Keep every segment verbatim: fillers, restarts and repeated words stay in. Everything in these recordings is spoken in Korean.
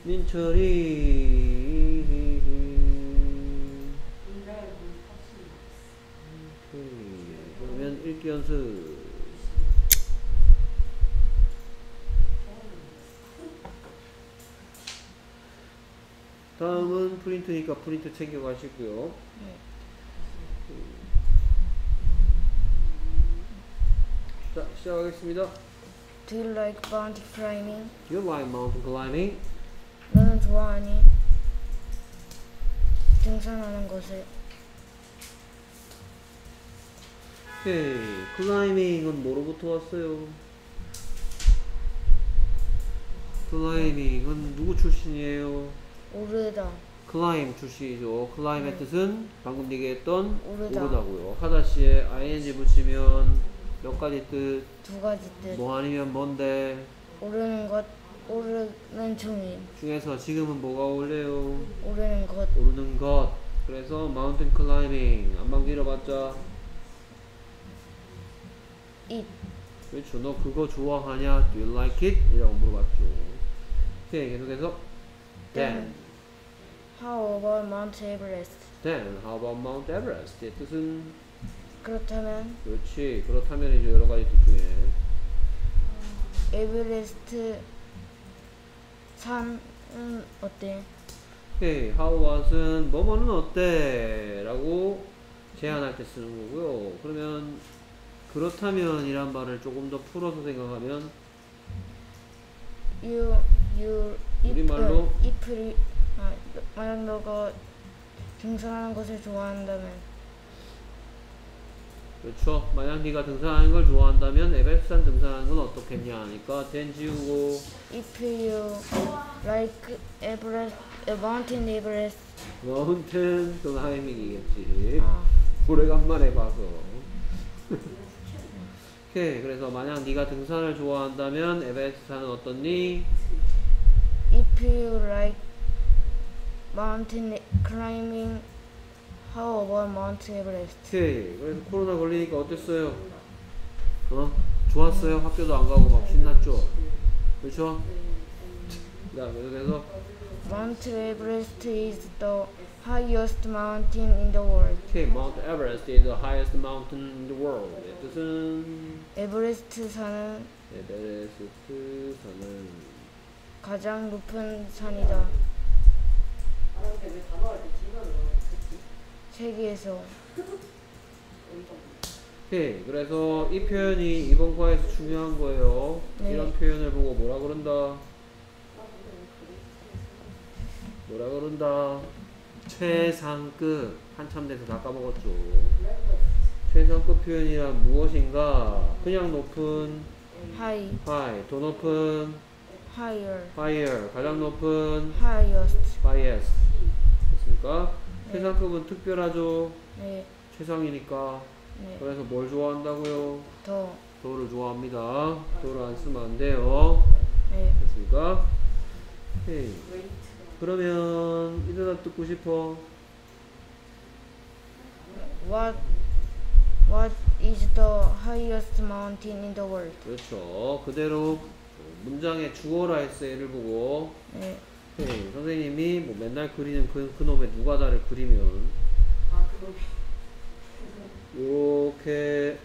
민철이 오케이. 그러면 읽기 연습. 다음은 프린트니까 프린트 챙겨 가시고요. 네. 자, 시작하겠습니다. Do you like mountain climbing? Do you like mountain climbing? 너는 좋아하니? 등산하는 것을. 오케이. 클라이밍은 뭐로부터 왔어요? 클라이밍은 누구 출신이에요? 오르다. 클라임 출신이죠. 클라임의 네. 뜻은 방금 얘기했던 오르다. 오르다고요. 하다시에 아이엔지 붙이면 몇 가지 뜻? 두 가지 뜻. 뭐 아니면 뭔데? 오르는 것, 오르는 중인. 중에서 지금은 뭐가 어울려요? 오르는 것. 오르는 것. 그래서 mountain climbing. 안방 길어봤자 it. 그렇죠. 너 그거 좋아하냐? Do you like it? 이라고 물어봤죠. 오케이. 계속해서 then. How about Mount Everest? Then how about Mount Everest? 의 뜻은 그렇다면 그렇지. 그렇다면 이제 여러 가지 뜻 중에 에베레스트 산은 어때? 오케이. How what은 뭐뭐는 어때? 라고 제안할 때 쓰는 거고요. 그러면 그렇다면 이란 말을 조금 더 풀어서 생각하면 You, you, 우리말로 if, if, 아, 만약 너가 등산하는 것을 좋아한다면 그렇죠. 만약 네가 등산하는 걸 좋아한다면 에베레스트산 등산하는 건 어떻겠냐 하니까 then 지우고 If you like Everest, uh, Mountain Everest. mountain climbing이겠지. 아, 오래간만에 봐서. 오케이. 그래서 만약 네가 등산을 좋아한다면 에베레스트산은 어떻니? if you like mountain climbing, how about Mount Everest? 오케이. 그래서 코로나 걸리니까 어땠어요? 어? 좋았어요? 학교도 안 가고 막 신났죠? 그렇죠? 자, 그래서 Mount Everest is the highest mountain in the world. 오케이. Mount Everest is the highest mountain in the world. 의 뜻은 에베레스트 산은 에베레스트 산은 가장 높은 산이다. 세계에서. 오케이. 그래서 이 표현이 이번 과에서 중요한 거예요. 네. 이런 표현을 보고 뭐라 그런다? 뭐라 그런다? 최상급. 한참 돼서 다 까먹었죠. 최상급 표현이란 무엇인가? 그냥 높은 high, high, 더 높은 higher, higher, 가장 높은 highest. highest. 됐습니까? 네. 최상급은 특별하죠. 네, 최상이니까. 네. 그래서 뭘 좋아한다고요? 더. 더를 좋아합니다. 더를 안 쓰면 안 돼요. 네. 됐습니까? 오케이. 그러면 이 대답 듣고 싶어. What What is the highest mountain in the world? 그렇죠. 그대로 문장의 주어라 했어요를 보고 네. 오케이. 선생님이 뭐 맨날 그리는 그, 그놈의 누가다를 그리면 이렇게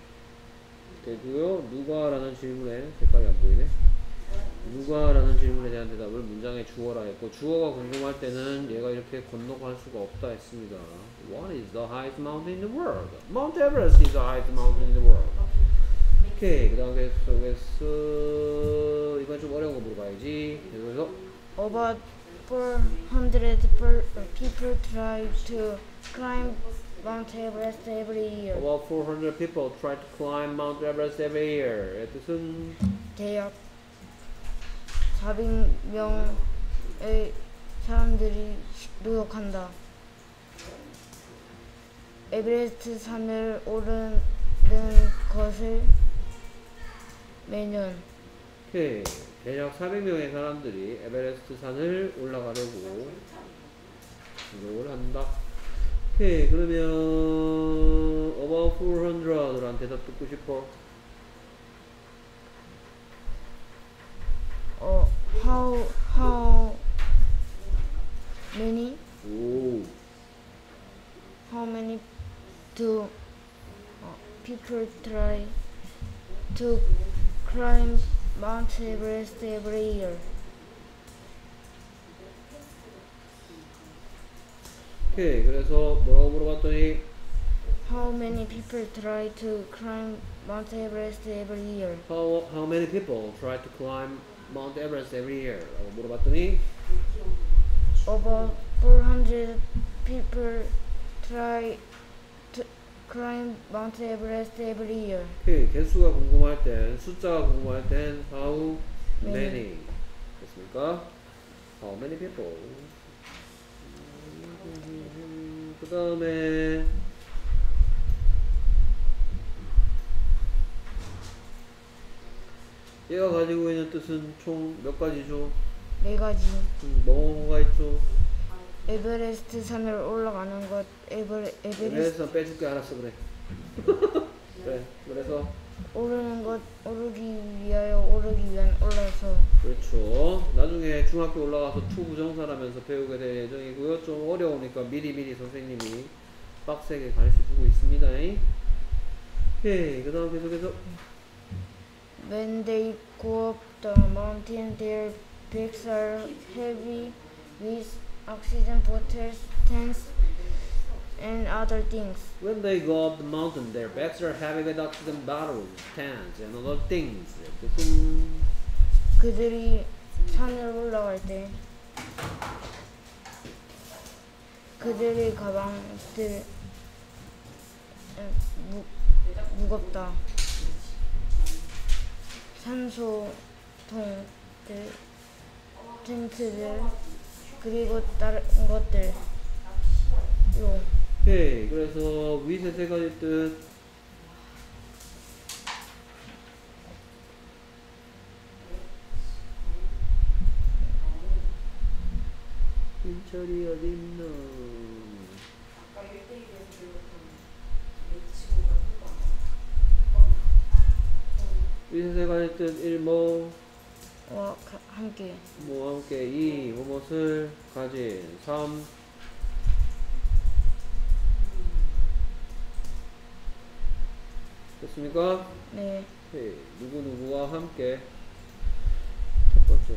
되고요. 누가라는 질문에 색깔이 안 보이네. 누가라는 질문에 대한 대답을 문장의 주어라 했고 주어가 궁금할 때는 얘가 이렇게 건너갈 수가 없다 했습니다. What is the highest mountain in the world? Mount Everest is the highest mountain in the world. 오케이. 그 다음에 속에서 이건 좀 어려운 거 물어봐야지. 그래서 About four hundred per, people try to climb Mount Everest every year. About four hundred people try to climb Mount Everest every year. 의 뜻은 대략 사백 명의 사람들이 노력한다. 에베레스트 산을 오르는 것을 매년. 오케이. 대략 사백 명의 사람들이 에베레스트 산을 올라가려고 노력을 한다. 오케이. 그러면 about four hundred란 대답 듣고 싶어. 어, how how many 오. how many do uh, people try to climb Mount Everest every year? 오케이. 그래서 뭐라고 물어봤더니 How many people try to climb Mount Everest every year? how, how many people try to climb Mount Everest every year? 라고 물어봤더니 About four hundred people try to climb Mount Everest every year. 오케이. 개수가 궁금할 땐, 숫자가 궁금할 땐 how Many. many 됐습니까? how many people 그 다음에 얘가 가지고 있는 뜻은 총 몇 가지죠? 네 가지. 음, 뭐가 있죠? 에베레스트 산을 올라가는 것, 에베레, 에베레스트 에베레스트는 빼줄게. 알았어. 그래. 그래. 그래서 오르는 것, 오르기 위하여 오르기 위한 올라서. 그렇죠. 나중에 중학교 올라가서 투 부정사라면서 배우게 될 예정이고요. 좀 어려우니까 미리미리 선생님이 빡세게 가르쳐주고 있습니다. 오케이. 그 다음 계속해서 When they go up the mountain, their backs are heavy with oxygen bottles, tents, and other things. When they go up the mountain, their bags are heavy with oxygen bottles, tents, and other things. 뜻은 그들이 산을 올라갈 때 그들의 가방들 음, 무, 무겁다. 산소통들, 텐트들, 그리고 다른 것들로. 오케이. 그래서 위세 세 가지 뜻. 인철이 어딨노? 위세 세 가지 뜻 일. 뭐 와 가- 함께 뭐와 함께 이 무엇을 가진 삼. 됐습니까? 네 오케이. 누구누구와 함께 첫 번째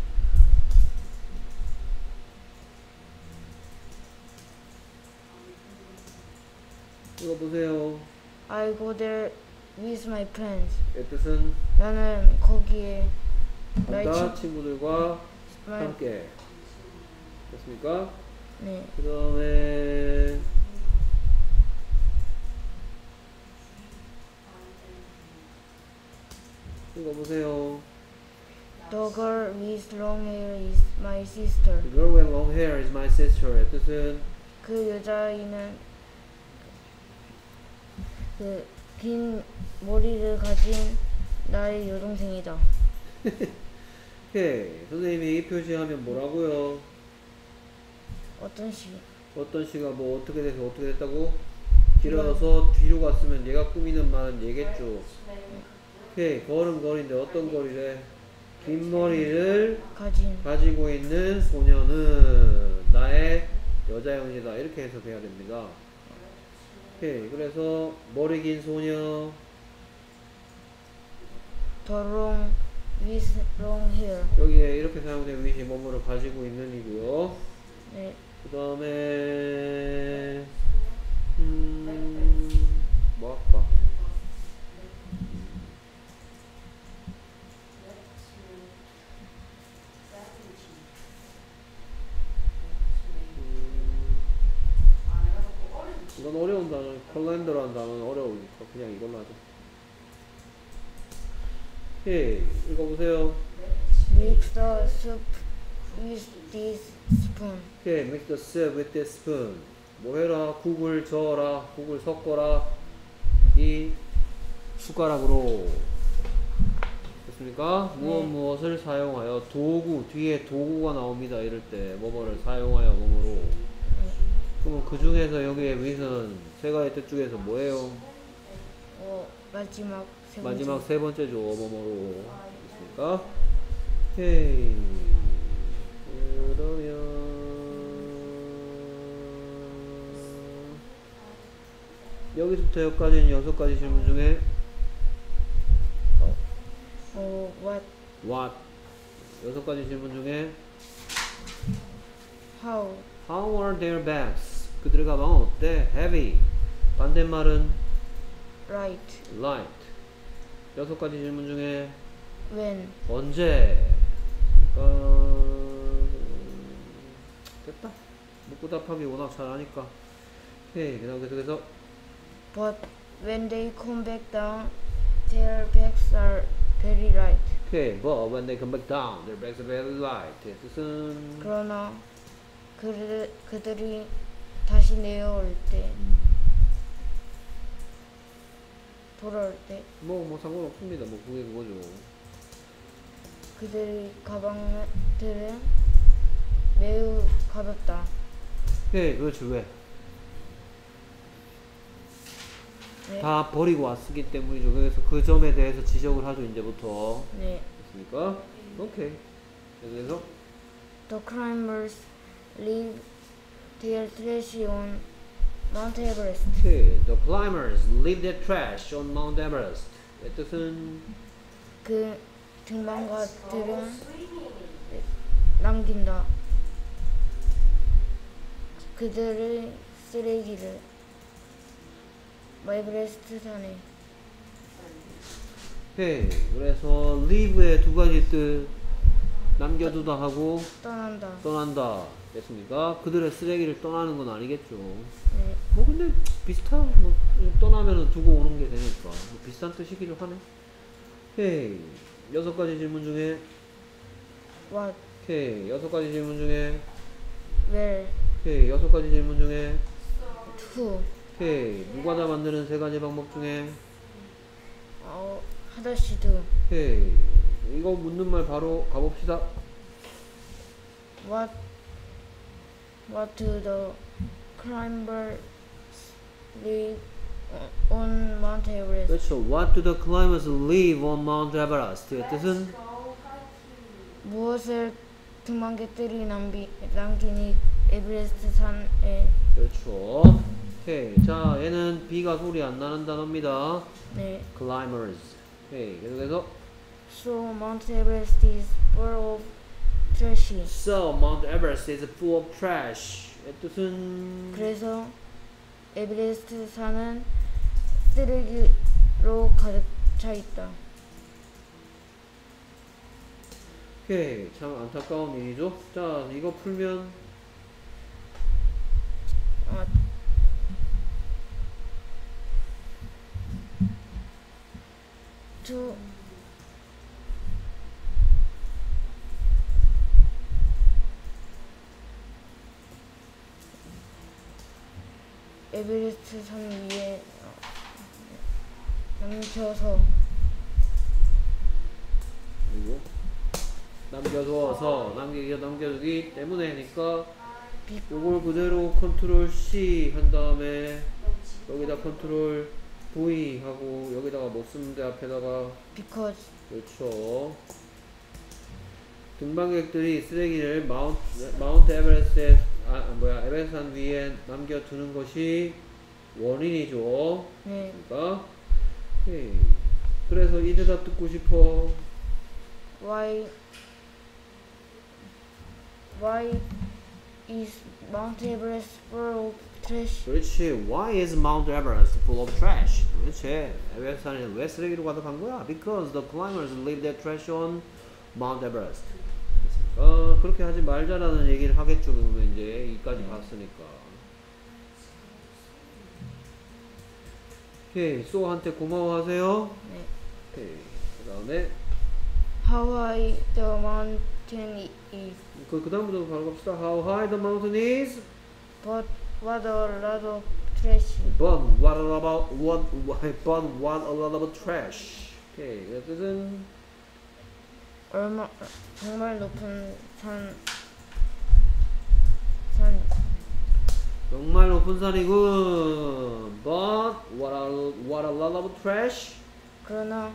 이거 보세요. I go there with my friends. 이 뜻은 나는 거기에 나의 간다 친 친구들과 말 함께. 됐습니까? 네 그 다음에 이거 보세요. The girl with long hair is my sister. The girl with long hair is my sister. 이 뜻은 그 여자아이는 그 긴 머리를 가진 나의 여동생이다. 오케이. 선생님이 이 표시하면 뭐라고요? 어떤 시? 어떤 시가 뭐 어떻게 돼서 어떻게 됐다고? 길어서 뒤로 갔으면 얘가 꾸미는 말은 얘겠죠. 오케이. 걸은 거리인데 어떤 거리래? 긴 머리를 가진 가지고 있는 소녀는 나의 여자형이다. 이렇게 해석해야 됩니다. 오케이. 그래서 머리 긴 소녀 the long with long hair. 여기에 이렇게 사용된 위시 뭐뭐를 가지고 있는 이고요. 네 그 다음에 음... 뭐 할까? 이건 어려운 단어, 컬렌더라는 단어는 어려우니까 그냥 이걸로 하자. 오케이, 읽어보세요. mix the soup with this spoon. 오케이, mix the soup with this spoon. 뭐 해라? 국을 저어라, 국을 섞어라. 이 숟가락으로. 됐습니까? 네. 무엇 무엇을 사용하여 도구, 뒤에 도구가 나옵니다. 이럴 때 뭐뭐를 사용하여 뭐뭐로. 그러면 그 중에서 여기에 with은 세 가지 뜻 중에서 뭐예요? 어 마지막 세 번째. 마지막 세 번째죠. 뭐뭐로. 됐습니까? 오케이. 그러면 여기서부터 여기까지는 여섯 가지 질문 중에 어, what, what 여섯 가지 질문 중에 how, how are their bags? 그들의 가방은 어때? heavy. 반대말은 right, light. 여섯 가지 질문 중에 when, 언제? 그러니까 됐다. 묻고 답하기 워낙 잘하니까. 오케이. 그다음 계속해서 but when they come back down, their bags are very light. 오케이. But when they come back down, their bags are very light. 뜻은 그러나 그들, 그들이 다시 내려올 때, 돌아올 때, 뭐, 뭐 상관없습니다. 뭐 그게 그거죠. 그들의 가방들은 매우 가볍다. 오케이. 그렇지. 왜? 네, 다 버리고 왔기 때문이죠. 그래서 그 점에 대해서 지적을 하죠. 이제부터. 네. 됐습니까? 오케이. 그래서 The climbers leave their trash on Mount Everest. 오케이. The climbers leave their trash on Mount Everest. 의 뜻은 그 등반가들은 남긴다. 그들의 쓰레기를 에베레스트 산에. 오케이. 그래서 leave의 두 가지 뜻 남겨두다 하고 떠난다. 떠난다. 됐습니까? 그들의 쓰레기를 떠나는 건 아니겠죠. 네. 뭐 근데 비슷한 뭐 떠나면은 두고 오는 게 되니까 뭐 비슷한 뜻이기도 하네. 오케이. 여섯 가지 질문 중에 What, 오케이. 여섯 가지 질문 중에 where, 오케이. 여섯 가지 질문 중에 who, 오케이. 무과자 만드는 세 가지 방법 중에 어, 하다시드. 오케이. 이거 묻는 말 바로 가봅시다. What, what do the climbers leave on Mount Everest? 그렇죠. What do the climbers leave on Mount Everest? 의 뜻은 무엇을 등반객들이 남기, 남기니 에베레스트 산에. 그렇죠. 오케이. 자, 얘는 B가 소리 안 나는 단어입니다. 네. climbers. 오케이. 계속해서 So Mount Everest is full of trash. So Mount Everest is full of trash. 의 뜻은 그래서 에베레스트 산은 쓰레기로 가득 차 있다. 오케이. 참 안타까운 일이죠. 자, 이거 풀면 어, to 에베레스트 산 위에 남겨서 그리고 남겨두어서 남기기 남겨두기 때문에니까 요걸 그대로 컨트롤 C 한 다음에 여기다 컨트롤 V 하고 여기다가 못 쓰는데 앞에다가 because 그렇죠. 등반객들이 쓰레기를 마운트, 마운트 에베레스트에 아 뭐야 에베레스트 산 위에 남겨두는 것이 원인이죠. 네, 그러니까 오케이. 그래서 이 대답 듣고 싶어. why why is Mount Everest full of trash? 그렇지. Why is Mount Everest full of trash? 그렇지. 에베레스트 산에는 왜 쓰레기로 가득한 거야? Because the climbers leave their trash on Mount Everest. 어, 그렇게 하지 말자라는 얘기를 하겠죠. 그러면 이제 이까지 봤으니까. 오케이. 소한테 고마워하세요. 네. 오케이. 그 다음에 How high the mountain is, 그, 그 다음부터 바로 갑시다. How high the mountain is? but what a lot of trash. But what about what? But what a lot of trash. 오케이. 그 뜻은 얼마 정말 높은 산, 산 정말 높은 산이군. But what a what a lot of trash. 그러나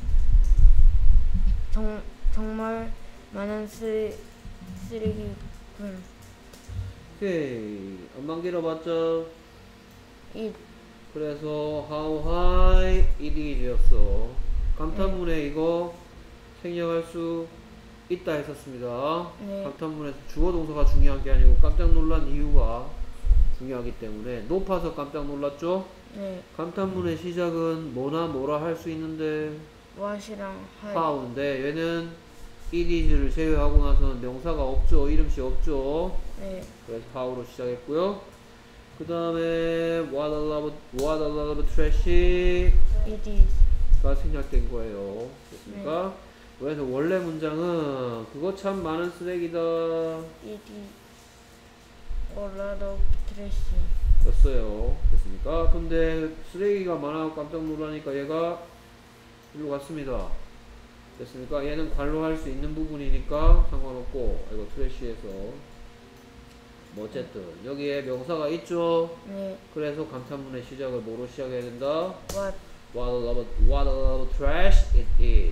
정, 정말 많은 쓰레, 쓰레기군. 오케이. 안만 길어봤자 It 그래서 how high it is 였어. 감탄문에 이거 생략할 수 있다 했었습니다. 네. 감탄문에서 주어 동사가 중요한 게 아니고 깜짝 놀란 이유가 중요하기 때문에 높아서 깜짝 놀랐죠? 네. 감탄문의 시작은 뭐나 뭐라 할 수 있는데 what이랑 how. how인데 얘는 it is를 제외하고 나서는 명사가 없죠. 이름씨 없죠. 네. 그래서 how로 시작했고요. 그 다음에 what a lot of, what a lot of trash it is. 가 생략된 거예요. 됐습니까? 그래서 원래 문장은 그거 참 많은 쓰레기다 it is a lot of trash. 였어요. 됐습니까? 근데 쓰레기가 많아서 깜짝 놀라니까 얘가 일로 갔습니다. 됐습니까? 얘는 관로할 수 있는 부분이니까 상관없고, 이거 트래시에서 뭐 어쨌든 여기에 명사가 있죠. 네. 그래서 감탄문의 시작을 뭐로 시작해야 된다? what. What a lot of, what a lot of trash it is.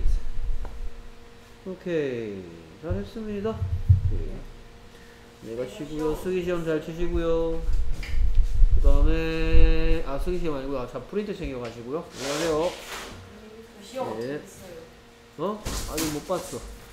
오케이, 잘했습니다. 오케이. 내가 치고요. 쓰기 시험 잘 치시고요. 그 다음에 아 쓰기 시험 아니고요. 아, 자 프린트 챙겨 가시고요. 안녕하세요. 시험 네. 어떻게 했어요? 어? 아직 못 봤어.